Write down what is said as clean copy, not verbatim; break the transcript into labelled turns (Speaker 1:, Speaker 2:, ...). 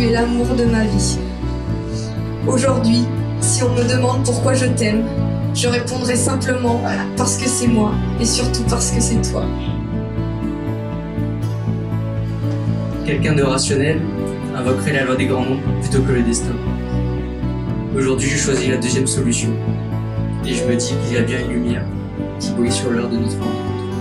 Speaker 1: tu es l'amour de ma vie. Aujourd'hui, si on me demande pourquoi je t'aime, je répondrai simplement parce que c'est moi et surtout parce que c'est toi.
Speaker 2: Quelqu'un de rationnel invoquerait la loi des grands nombres plutôt que le destin. Aujourd'hui, je choisis la deuxième solution et je me dis qu'il y a bien une lumière qui brille sur l'heure de notre rencontre.